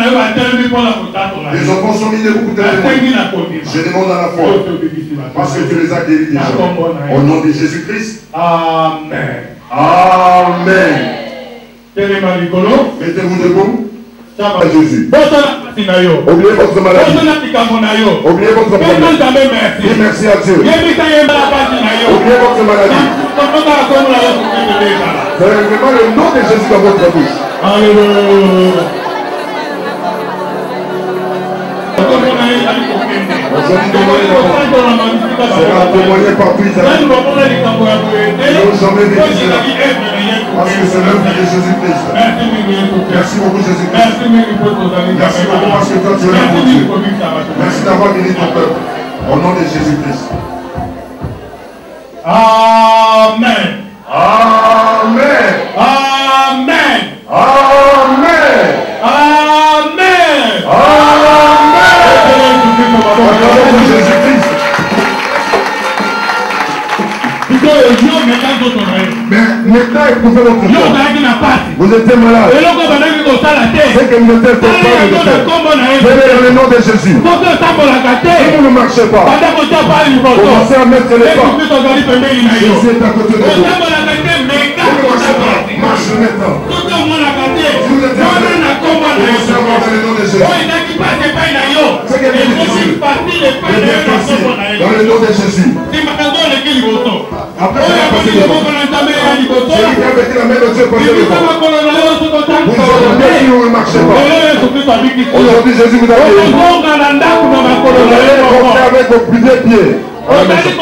Les enfants sont mis debout pour te témoigner. Je demande à la foi. Parce que tu les as guéris déjà. Au nom de Jésus-Christ. Amen. Amen. Mettez-vous debout. Jésus. Oubliez votre maladie. Oubliez votre problème. Dis merci à Dieu. Oubliez votre maladie. C'est vraiment le nom de Jésus dans votre bouche. Alléluia. C'est la témoigner partout. Ils n'ont jamais vécu cela. Parce que c'est l'œuvre de Jésus-Christ. Merci beaucoup Jésus-Christ. Merci beaucoup parce que toi tu es là pour Dieu. Merci d'avoir guéri ton peuple. Au nom de Jésus-Christ. Amen. Amen. Amen. Amen. Amen. Amen. Jésus-Christ. Mais maintenant, éprouvez votre corps. Vous étiez malade. C'est que vous étiez fait. Venez dans le nom de Jésus. Si vous ne marchez pas, commencez à mettre les pas. Jésus est à côté de vous. Vous ne marchez pas. Marchez maintenant. Si vous êtes commencez à voir dans le nom de Jésus. C'est que vous êtes dans le nom de Jésus. Après, celui qui a mettez la main de Dieu passez devant. Vous entendez si vous ne marchez pas. Aujourd'hui, Jésus vous a guéri. Vous allez rentrer avec vos pieds. Vous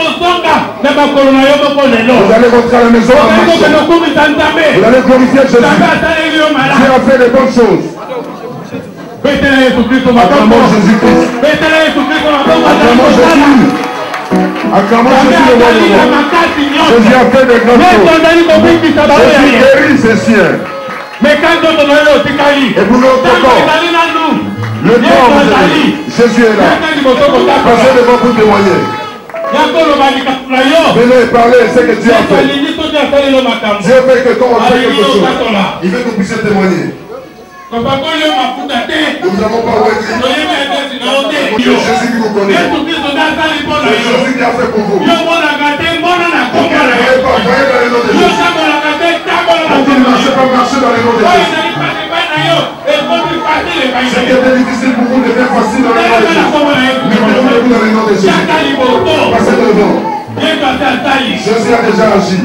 allez rentrer à la maison en marchant. Vous allez glorifier Jésus. Dieu a fait de bonnes choses. Acclamons Jésus-Christ. Acclamons Jésus. Acclamons Jésus le roi des rois. Jésus a fait de grandes choses. Jésus guérit ses siens. Et pour notre corps, le corps vous aime. Jésus est là. Passez devant vous témoigner. Venez parler ce que Dieu a fait. Dieu fait que quand on fait quelque chose, il veut que vous puissiez témoigner. Nous n'avons pas oublié. C'est Jésus qui vous connaît. C'est Jésus qui a fait pour vous. Voyez dans les noms de Jésus. Pour qu'il ne marche pas marcher dans les noms de Jésus. Ce qui était difficile pour vous devient facile dans les noms de Jésus. Mettez-vous dans les noms de Jésus. Passez devant. Jésus a déjà agi.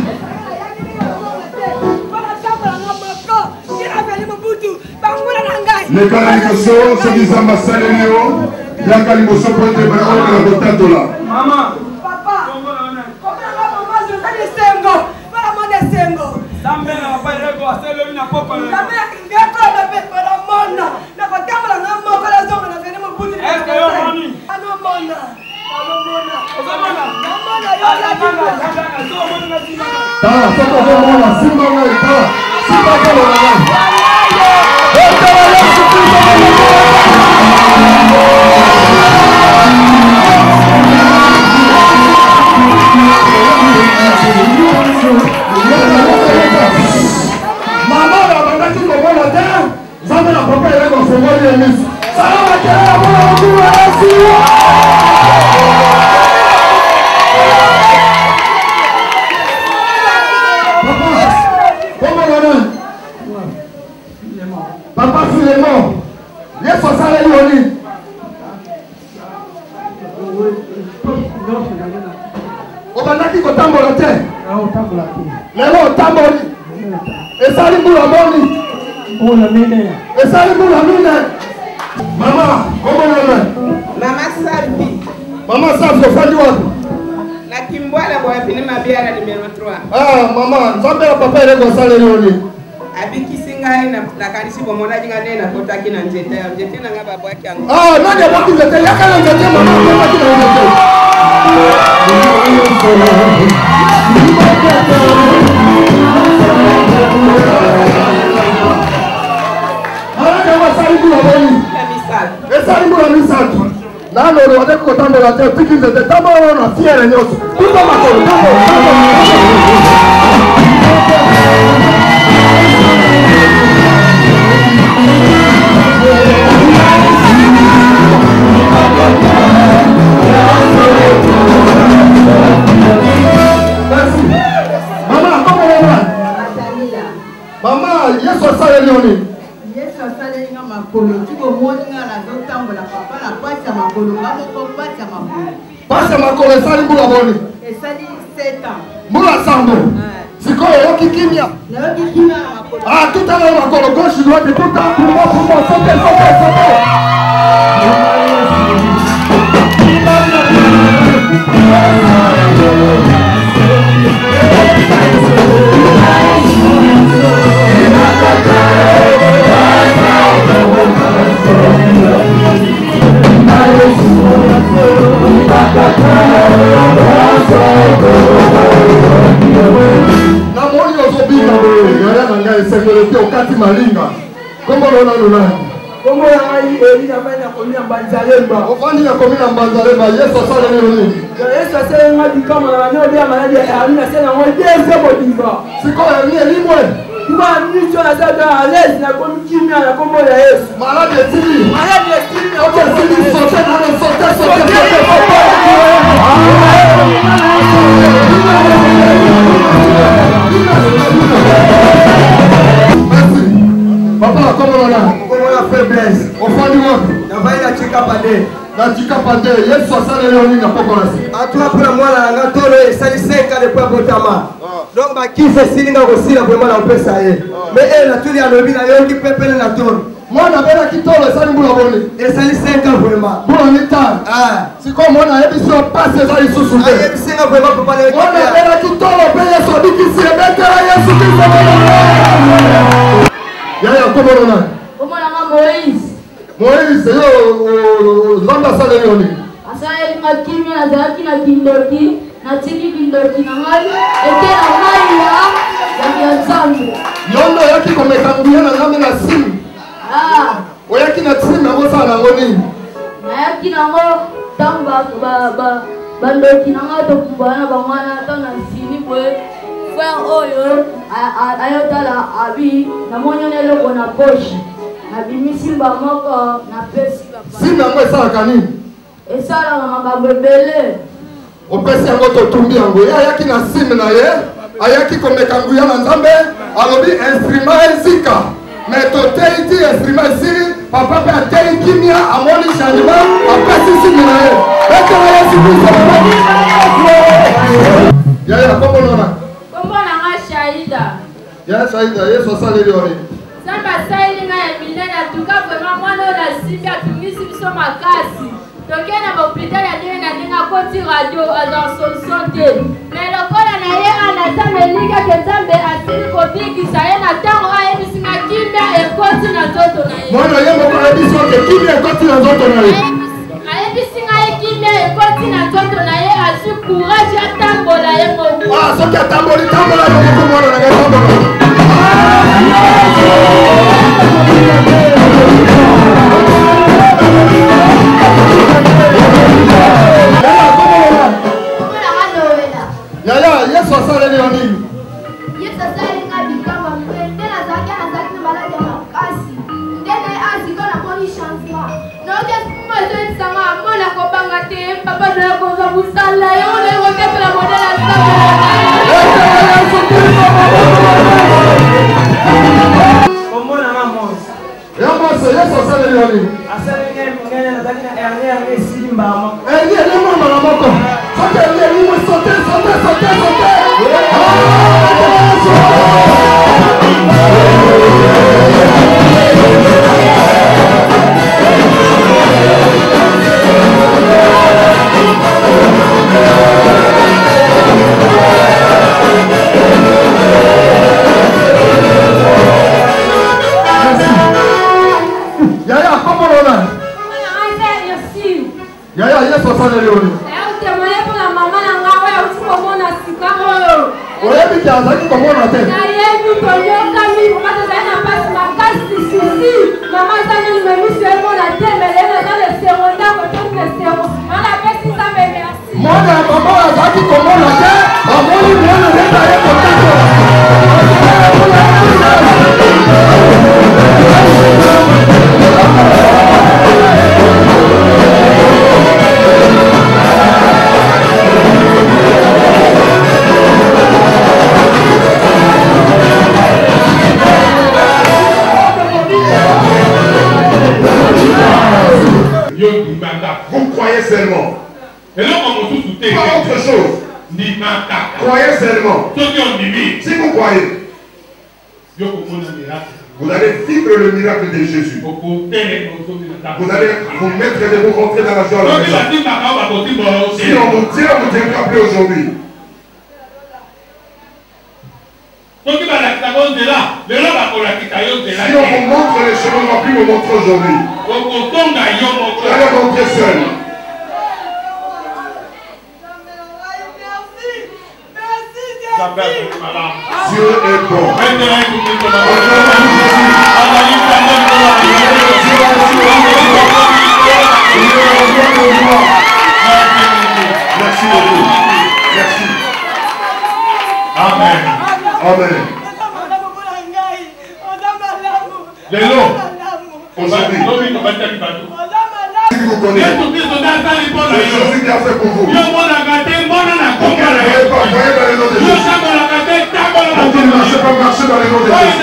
Les canalisations, ceux qui sont à Salénéo, il y a Calimoso pour être vraiment dans la boîte là. Maman, papa, maman, je fais des sengo. Maman, des sengo. Papa Philémon, yes, ça s'arrête Yoni. Obandaki kotambola te. Lelo otamboli. Esali mbula moni. Esali mbula mine. Mama, comment nome? Mama Safi. Mama Safi, ofandi wapi? Na Kimbwala kwa pini mabiara numero 3. Ah, mama, nzambe ya papa ile kwa sale Yoni. Abiki singai na kanisi bomona jinga nena kotaki na njete na ngaba bwaki yangu. Ah, nani abaki njete yakala njete mama abaki na njete. Ara kwa sale kuna boni. Esali kuna misatu. Nalo lo wade kotambola te piki njete tambola na fiere nyoso. Kuko makolo tambola. Mama, Yesu asale Yoni. Yesu asale nga makolo. Tiko moni nga na zotambola papa na pasi ya makolo. Ngamo ko pasi ya makolo. Pasi ya makolo esali mbula boni. Esali 7 ans. Mbula sambo. Sikoyo yoki kimia. Yoki kimia na makolo. Ah, tout à l'heure makolo gauche droite tout à pour sauter. Na moni ozobika yaya na ngai sengelete okati malinga. Kombo lona lona. Kombo ya ngai eri na bana komina Mbanzalemba. Ofandi ya komina Mbanzalemba Yesu asale nini? Yesu asale nga bikama na nyo bia maladi ya amina sena ngo deze bodimba. Siko ya ni elimwe. Kuma nicho na sasa alezi na komikimia na kombo ya Yesu. Maladi etili. Maladi etili na kombo ya Yesu. Sote. Merci. Papa, comment on a faiblesse? On fait du work. On va y la chikapade. La chikapade, yes, soit ça, les on a pas commencé. À toi, pour moi, la gatole, ça y est, quand le peuple Botama. Donc, ma qui fait signe aussi, vraiment, on peut ça y est. Mais elle, la tuile à l'objet, la qui peut peine la tour. Moi, on a bien la qui tourne, ça nous l'a volé. Et ça y est, 5 ans, vraiment. Pour un état. Ah. C'est comme on a émission passé, ça y est, sous soudé. Ah, c'est vraiment pour parler. On a bien la qui tourne, on paye son dit qui s'y est bête, là, sous qui s'y est. Yaya, comment on a? Comment on a Moïse? Moïse, yo, Zamba Sale Yoni. Asale makimi na zaki na kindoki, na tini kindoki na ngai, eke na ngai ya Nzambe. Yondo yaki komekambuya na ngambe na simu. Ah. Oyaki na simu na mosa na ngoni. Na yaki na ngo tamba bandoki na nga to kumbana ba mwana ta na sini bwe. Frère oyo ayotala abi na monyonelo kona poche. Nabimisi mbamoko na pesi papa. Sim yango esalaka nini? Esalaka makambo ebele. Opesi yango totumbi yango. Ye ayaki na sim na ye, ayaki komeka nguya na Nzambe, alobi instrument ezika. Mais totei ti instrument esili, papa pe atei kimia, amoni changement, apesi sim na ye. Ekala Yesu Kristo. Yaya, kombo nona? Kombo nanga Shaida. Yaya Shaida, Yesu asaleli ori. Samba saili nga ya minene atuka vraiment mwana na simbi atungisi biso makasi. Toke na hôpital ya dene na ninga koti radio dans solution te. Mais lokola na ye anata melika ke Nzambe asili kobikisa ye na tango ayebisinga kimia ekoti na nzoto na ye. Mwana ye moko ayebisi oke kimia ekoti na nzoto na ye. Ayebisinga ye kimia ekoti na nzoto na ye asu courage atambola ye moko. Ah, soki atamboli tambola yo moko mwana na ye tambola. Yaya, Yesu asaleli yo nini? Yesu asaleli nga bikamwa mpe nazalaki na maladi ya makasi. Ndenge aziko na moni changement. Naoki esukuma ezoyebisanga amona kobanga te papa na kozwa mosala ye ona ekokepela modele ya Komona mamos. Yamose, Yesu asaleli yo nini? Asaleli ngene nazalaki na hernie simba moko. Hernie mama na moko. Soki hernie mo sote. Yaya, comment on a? Yaya, Yesu asaleli yo nini? Oyebi ki azalaki komona te. Nayebi toyokami bazali na mpasi makasi susi mama azali memisi emona te melelo eza lesero ndako toki lesero wana apesi Nzambe merci. Mwana ya mama azalaki komona te amoni mwana neta ye kotako. Vous croyez seulement. Et là, on me tout Pas autre chose. Croyez seulement. Si vous croyez, vous allez vivre le miracle de Jésus. Vous allez vous mettre et vous rentrer dans la joie de la maison. Si on vous tient, vous ne tiendra plus aujourd'hui. Si on vous montre les chemins, on ne va plus vous montrer aujourd'hui. Vous allez rentrer seul. Dieu est bon. Merci beaucoup. Merci. Amen. Amen. Aujourd'hui, si vous connaissez, c'est Jésus qui a fait pour vous. Vous ne voyez pas, voyez dans le nom de Jésus. Vous ne marchez pas, marchez dans le nom de Jésus.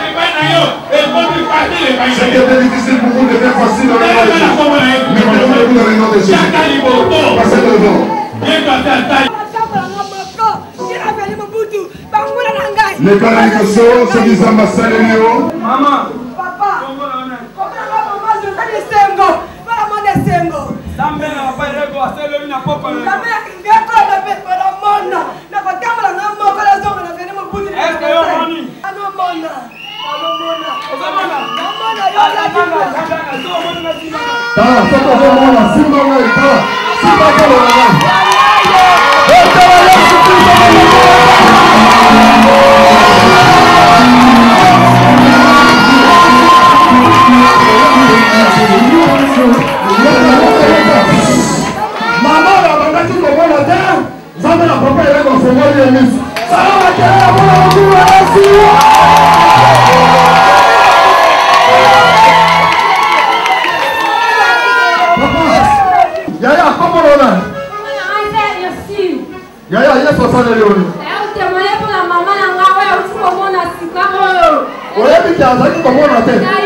Ce qui était difficile pour vous devient facile dans le nom de Jésus. Mettez-vous dans le nom de Jésus. Passez devant. Les canalisations, ceux qui s'ambassent les néo. Maman. Papa. Maman, je fais des sengos. Voilà mon des sengos. Zambe na papa rego aselo na papa. Zambe ngeko na pepe na mona. Na kotama na moko la zonga na veni mo buti. Est-ce que yo moni? Ano mona. Ano mona. Ozamona. Mona yo la Zambe zo moni na tina. Tala, soko zo mona, simba ngai, tala. Simba kolo na ngai. Tala Yesu Kristo. Mama na bandaki komona te, Nzambe na papa ye kofungoli ye miso. Salama kele mwana mkuu wa Yesu. na leoni. Témoigner pour la maman na ngawe uti komona sika oyo. Oyebi ki azaki komona te.